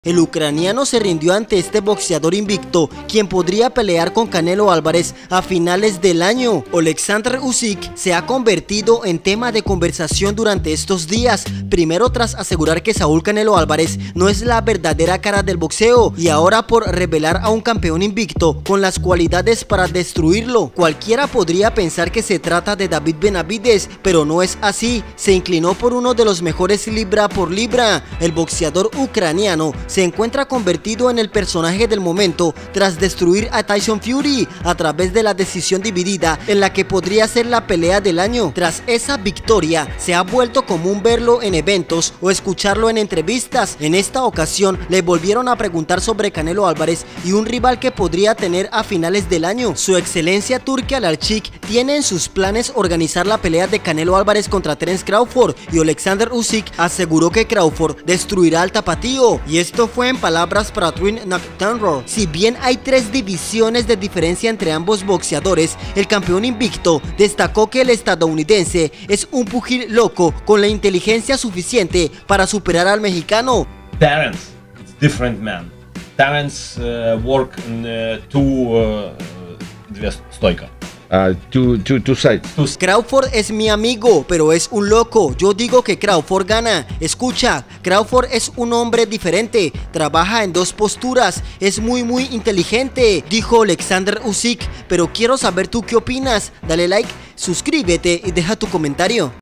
El ucraniano se rindió ante este boxeador invicto, quien podría pelear con Canelo Álvarez a finales del año. Oleksandr Usyk se ha convertido en tema de conversación durante estos días, primero tras asegurar que Saúl Canelo Álvarez no es la verdadera cara del boxeo, y ahora por revelar a un campeón invicto con las cualidades para destruirlo. Cualquiera podría pensar que se trata de David Benavidez, pero no es así. Se inclinó por uno de los mejores libra por libra. El boxeador ucraniano se encuentra convertido en el personaje del momento tras destruir a Tyson Fury a través de la decisión dividida en la que podría ser la pelea del año. Tras esa victoria se ha vuelto común verlo en eventos o escucharlo en entrevistas. En esta ocasión le volvieron a preguntar sobre Canelo Álvarez y un rival que podría tener a finales del año. Su excelencia Turki Al-Alchik tiene en sus planes organizar la pelea de Canelo Álvarez contra Terence Crawford, y Oleksandr Usyk aseguró que Crawford destruirá al tapatío, y esto fue en palabras para Twin Nocturnal. Si bien hay 3 divisiones de diferencia entre ambos boxeadores, el campeón invicto destacó que el estadounidense es un pugil loco con la inteligencia suficiente para superar al mexicano. Terence, it's different man. Terence work in две стойка. Two sides. Crawford es mi amigo, pero es un loco. Yo digo que Crawford gana. Escucha, Crawford es un hombre diferente, trabaja en 2 posturas, es muy inteligente, dijo Oleksandr Usyk. Pero quiero saber tú qué opinas. Dale like, suscríbete y deja tu comentario.